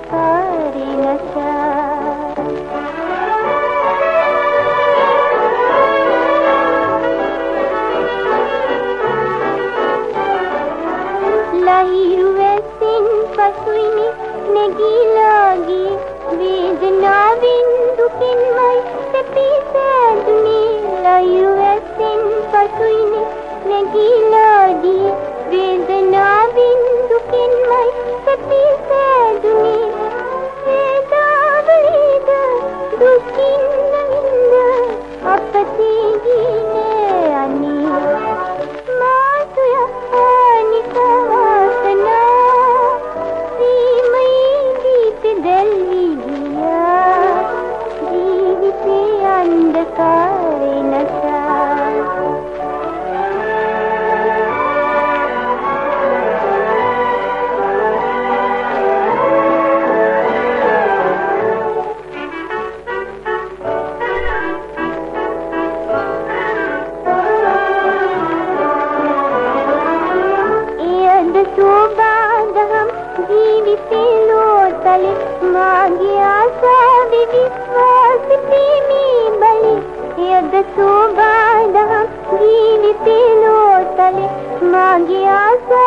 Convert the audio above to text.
अंधकारे नशा ලහිරුවැසින් පසුයිනි නැගීලාගේ වේදනාවෙන් දුකින්මයි සැපී සෑදුනේ ලහිරුවැසින් පසුයිනි නැගීලාගේ වේදනාවෙන් දුකින්මයි සැපී සෑදුනේ වේදාවලීද දුකින් නවින්ද අපතේ ගියේ අනේ මාතුය अंधकारे नशा एद शोभादहम जीविते लोतले मागे आशा विश्वास प्रेमी बलि यद शोभादहम जीविते लोतले मागे आशा